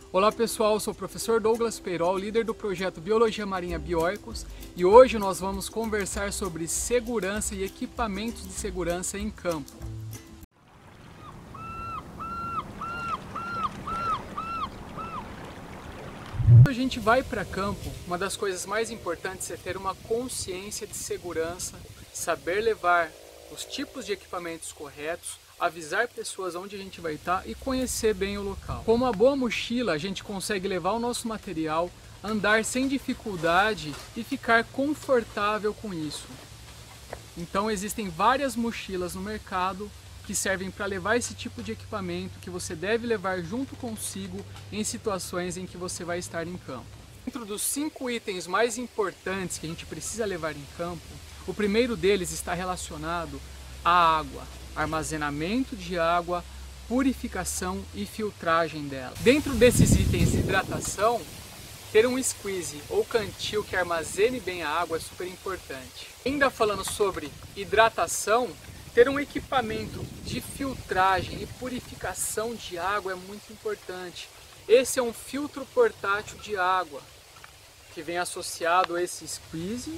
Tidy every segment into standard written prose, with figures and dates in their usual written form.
Olá pessoal, eu sou o professor Douglas Peirol, líder do projeto Biologia Marinha Bioicos, e hoje nós vamos conversar sobre segurança e equipamentos de segurança em campo. Quando a gente vai para campo, uma das coisas mais importantes é ter uma consciência de segurança, saber levar os tipos de equipamentos corretos, avisar pessoas onde a gente vai estar e conhecer bem o local. Com uma boa mochila, a gente consegue levar o nosso material, andar sem dificuldade e ficar confortável com isso. Então existem várias mochilas no mercado que servem para levar esse tipo de equipamento que você deve levar junto consigo em situações em que você vai estar em campo. Dentro dos 5 itens mais importantes que a gente precisa levar em campo, o primeiro deles está relacionado à água. Armazenamento de água, purificação e filtragem dela. Dentro desses itens de hidratação, ter um squeeze ou cantil que armazene bem a água é super importante. Ainda falando sobre hidratação, ter um equipamento de filtragem e purificação de água é muito importante. Esse é um filtro portátil de água que vem associado a esse squeeze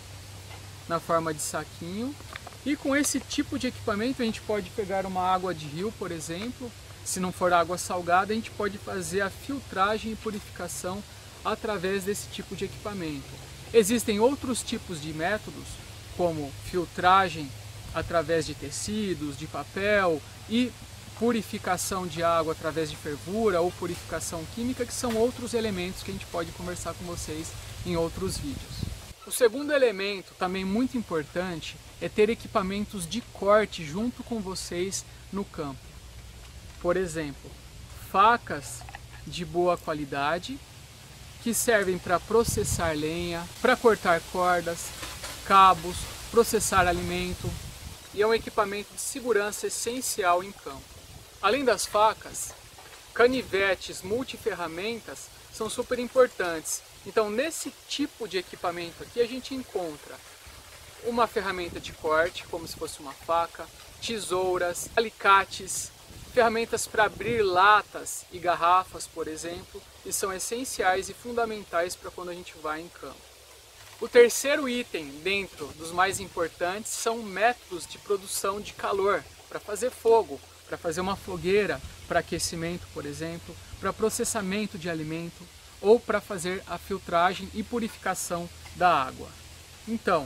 na forma de saquinho. E com esse tipo de equipamento a gente pode pegar uma água de rio, por exemplo. Se não for água salgada, a gente pode fazer a filtragem e purificação através desse tipo de equipamento. Existem outros tipos de métodos, como filtragem através de tecidos, de papel e purificação de água através de fervura ou purificação química, que são outros elementos que a gente pode conversar com vocês em outros vídeos. O segundo elemento, também muito importante, é ter equipamentos de corte junto com vocês no campo. Por exemplo, facas de boa qualidade, que servem para processar lenha, para cortar cordas, cabos, processar alimento, e é um equipamento de segurança essencial em campo. Além das facas, canivetes multiferramentas são super importantes. Então, nesse tipo de equipamento aqui, a gente encontra uma ferramenta de corte, como se fosse uma faca, tesouras, alicates, ferramentas para abrir latas e garrafas, por exemplo, e são essenciais e fundamentais para quando a gente vai em campo. O terceiro item, dentro dos mais importantes, são métodos de produção de calor, para fazer fogo, para fazer uma fogueira, para aquecimento, por exemplo, para processamento de alimento, ou para fazer a filtragem e purificação da água. Então,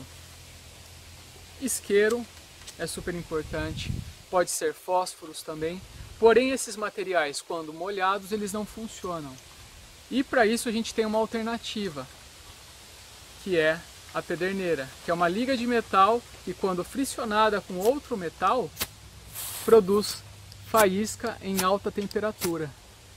isqueiro é super importante, pode ser fósforos também, porém esses materiais, quando molhados, eles não funcionam. E para isso a gente tem uma alternativa, que é a pederneira, que é uma liga de metal que, quando fricionada com outro metal, produz faísca em alta temperatura.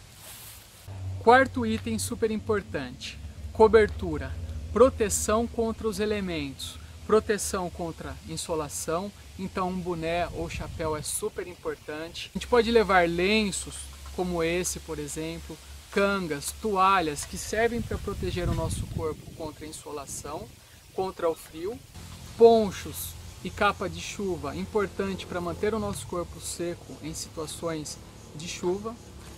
Quarto item super importante, cobertura, proteção contra os elementos, proteção contra insolação, então um boné ou chapéu é super importante. A gente pode levar lenços, como esse por exemplo, cangas, toalhas que servem para proteger o nosso corpo contra a insolação, contra o frio, ponchos e capa de chuva, importante para manter o nosso corpo seco em situações de chuva.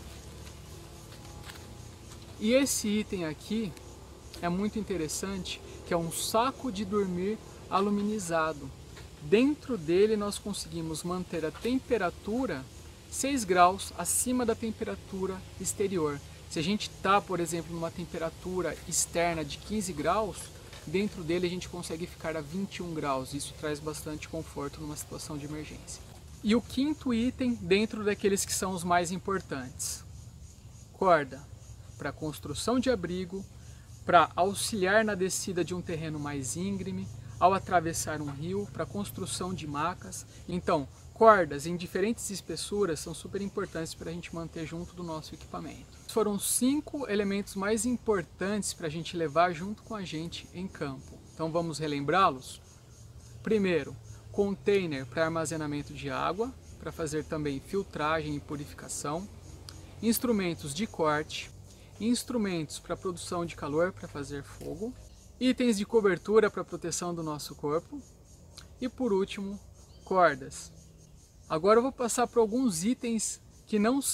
E esse item aqui é muito interessante, que é um saco de dormir aluminizado. Dentro dele nós conseguimos manter a temperatura 6 graus acima da temperatura exterior. Se a gente está, por exemplo, numa temperatura externa de 15 graus, dentro dele a gente consegue ficar a 21 graus. Isso traz bastante conforto numa situação de emergência. E o quinto item, dentro daqueles que são os mais importantes, corda. Para construção de abrigo, para auxiliar na descida de um terreno mais íngreme, ao atravessar um rio, para construção de macas. Então, cordas em diferentes espessuras são super importantes para a gente manter junto do nosso equipamento. Foram 5 elementos mais importantes para a gente levar junto com a gente em campo. Então vamos relembrá-los? Primeiro, container para armazenamento de água, para fazer também filtragem e purificação. Instrumentos de corte. Instrumentos para produção de calor, para fazer fogo, itens de cobertura para proteção do nosso corpo e, por último, cordas. Agora eu vou passar por alguns itens que não são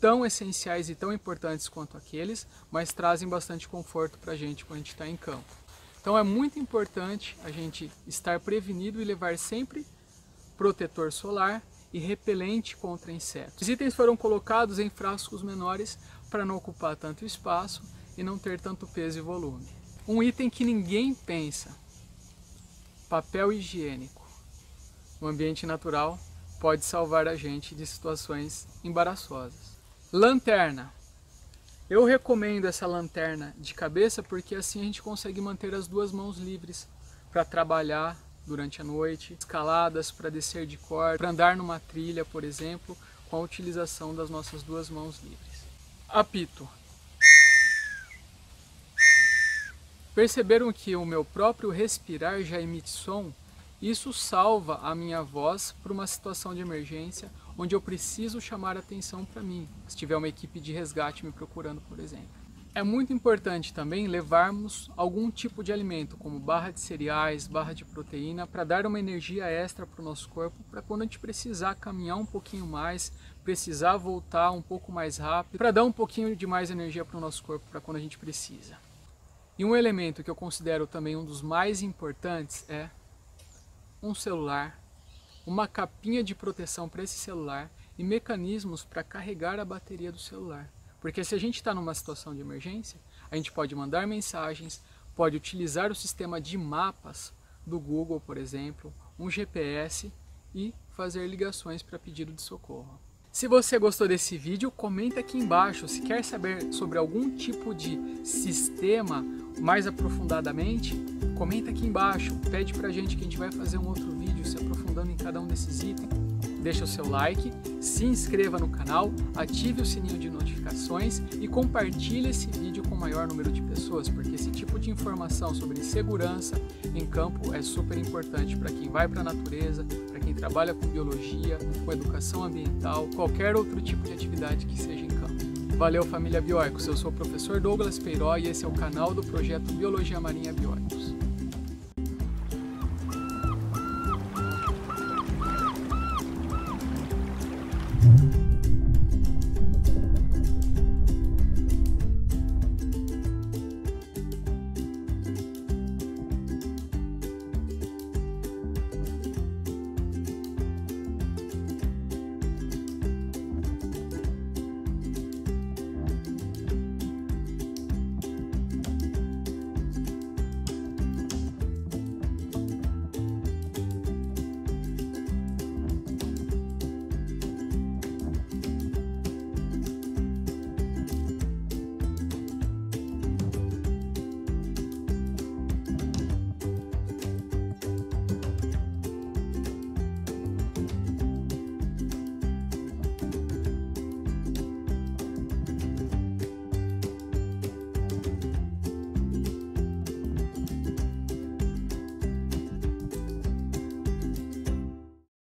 tão essenciais e tão importantes quanto aqueles, mas trazem bastante conforto para a gente quando a gente está em campo. Então é muito importante a gente estar prevenido e levar sempre protetor solar e repelente contra insetos. Os itens foram colocados em frascos menores para não ocupar tanto espaço e não ter tanto peso e volume. Um item que ninguém pensa: papel higiênico. No ambiente natural pode salvar a gente de situações embaraçosas. Lanterna. Eu recomendo essa lanterna de cabeça porque assim a gente consegue manter as duas mãos livres para trabalhar durante a noite, escaladas para descer de corda, para andar numa trilha, por exemplo, com a utilização das nossas duas mãos livres. Apito. Perceberam que o meu próprio respirar já emite som? Isso salva a minha voz para uma situação de emergência onde eu preciso chamar atenção para mim, se tiver uma equipe de resgate me procurando, por exemplo. É muito importante também levarmos algum tipo de alimento, como barra de cereais, barra de proteína, para dar uma energia extra para o nosso corpo, para quando a gente precisar caminhar um pouquinho mais, precisar voltar um pouco mais rápido, para dar um pouquinho de mais energia para o nosso corpo, para quando a gente precisa. E um elemento que eu considero também um dos mais importantes é um celular, uma capinha de proteção para esse celular e mecanismos para carregar a bateria do celular. Porque se a gente está numa situação de emergência, a gente pode mandar mensagens, pode utilizar o sistema de mapas do Google, por exemplo, um GPS e fazer ligações para pedido de socorro. Se você gostou desse vídeo, comenta aqui embaixo. Se quer saber sobre algum tipo de sistema mais aprofundadamente, comenta aqui embaixo. Pede pra gente que a gente vai fazer um outro vídeo se aprofundando em cada um desses itens. Deixa o seu like, se inscreva no canal, ative o sininho de notificações e compartilhe esse vídeo com o maior número de pessoas, porque esse tipo de informação sobre segurança em campo é super importante para quem vai para a natureza, para quem trabalha com biologia, com educação ambiental, qualquer outro tipo de atividade que seja em campo. Valeu, família Bioicos, eu sou o professor Douglas Peiró e esse é o canal do projeto Biologia Marinha Bioicos.